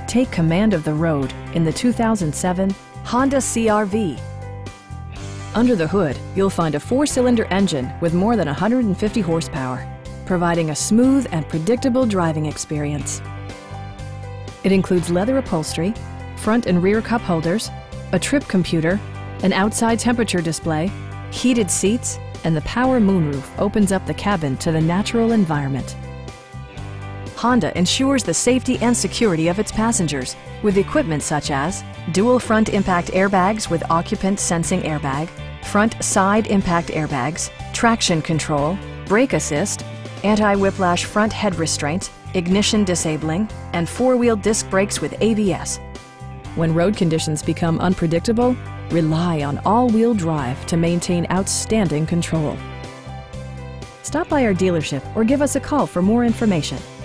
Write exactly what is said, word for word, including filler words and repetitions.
Take command of the road in the two thousand seven Honda C R V. Under the hood, you'll find a four-cylinder engine with more than one hundred fifty horsepower, providing a smooth and predictable driving experience. It includes leather upholstery, front and rear cup holders, a trip computer, an outside temperature display, heated seats, and the power moonroof opens up the cabin to the natural environment. Honda ensures the safety and security of its passengers with equipment such as dual front impact airbags with occupant sensing airbag, front side impact airbags, traction control, brake assist, anti-whiplash front head restraints, ignition disabling, and four-wheel disc brakes with A B S. When road conditions become unpredictable, rely on all-wheel drive to maintain outstanding control. Stop by our dealership or give us a call for more information.